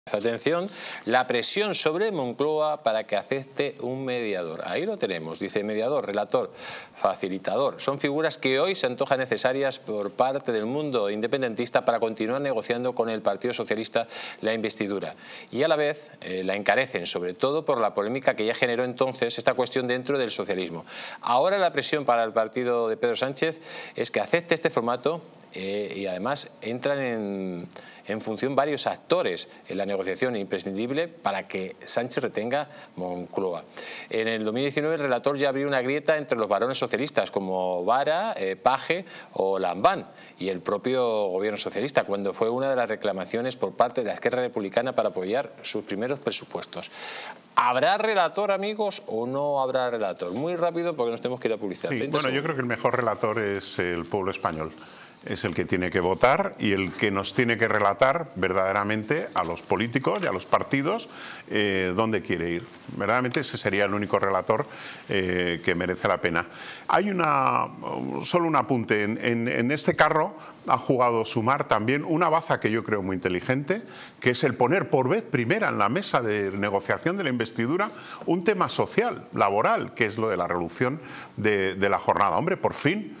Atención, la presión sobre Moncloa para que acepte un mediador. Ahí lo tenemos, dice mediador, relator, facilitador. Son figuras que hoy se antojan necesarias por parte del mundo independentista para continuar negociando con el Partido Socialista la investidura. Y a la vez la encarecen, sobre todo por la polémica que ya generó entonces esta cuestión dentro del socialismo. Ahora la presión para el partido de Pedro Sánchez es que acepte este formato y además entran en función varios actores en la negociación imprescindible para que Sánchez retenga Moncloa. En el 2019 el relator ya abrió una grieta entre los varones socialistas como Vara, Page o Lambán y el propio gobierno socialista cuando fue una de las reclamaciones por parte de la Esquerra Republicana para apoyar sus primeros presupuestos. ¿Habrá relator, amigos, o no habrá relator? Muy rápido porque nos tenemos que ir a publicidad. Sí, bueno, yo creo que el mejor relator es el pueblo español. Es el que tiene que votar y el que nos tiene que relatar verdaderamente a los políticos y a los partidos dónde quiere ir. Verdaderamente ese sería el único relator que merece la pena. Hay solo un apunte. En este carro ha jugado Sumar también una baza que yo creo muy inteligente, que es el poner por vez primera en la mesa de negociación de la investidura un tema social, laboral, que es lo de la reducción de la jornada. Hombre, por fin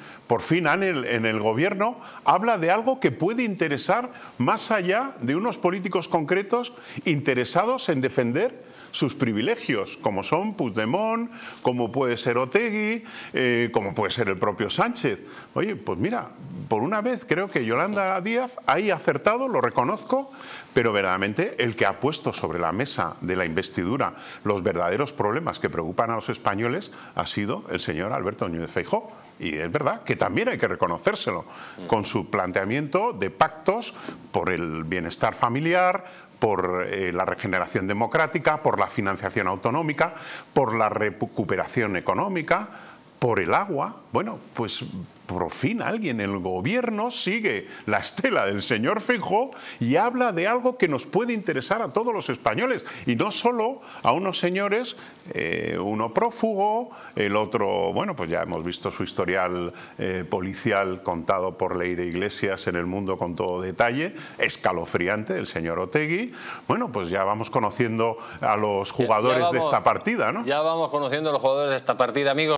en el gobierno habla de algo que puede interesar más allá de unos políticos concretos interesados en defender sus privilegios, como son Puigdemont, como puede ser Otegi, como puede ser el propio Sánchez. Oye, pues mira, por una vez creo que Yolanda Díaz ha acertado, lo reconozco, pero verdaderamente el que ha puesto sobre la mesa de la investidura los verdaderos problemas que preocupan a los españoles ha sido el señor Alberto Núñez Feijóo. Y es verdad que también hay que reconocérselo, con su planteamiento de pactos por el bienestar familiar, por la regeneración democrática, por la financiación autonómica, por la recuperación económica, por el agua. Bueno, pues por fin alguien en el gobierno sigue la estela del señor Feijóo y habla de algo que nos puede interesar a todos los españoles y no solo a unos señores, uno prófugo, el otro, bueno, pues ya hemos visto su historial policial contado por Leire Iglesias en El Mundo con todo detalle, escalofriante, el señor Otegi. Bueno, pues ya vamos conociendo a los jugadores de esta partida, ¿no? Ya vamos conociendo a los jugadores de esta partida, amigos.